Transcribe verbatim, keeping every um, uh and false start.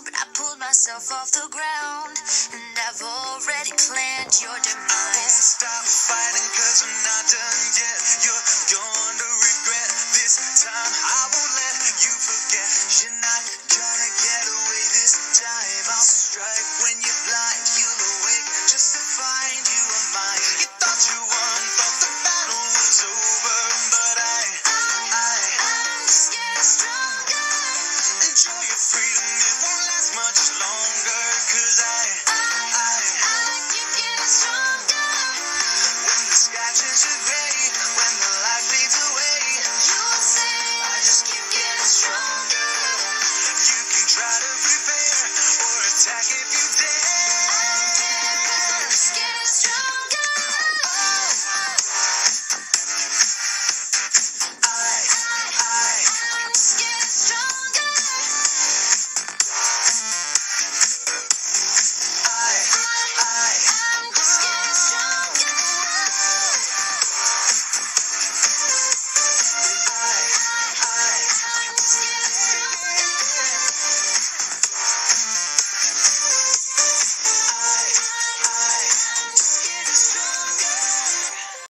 but I pulled myself off the ground, and I've already planned your demise. I won't stop fighting cause I'm not done yet. You're going to regret this time. I won't let you forget. You're not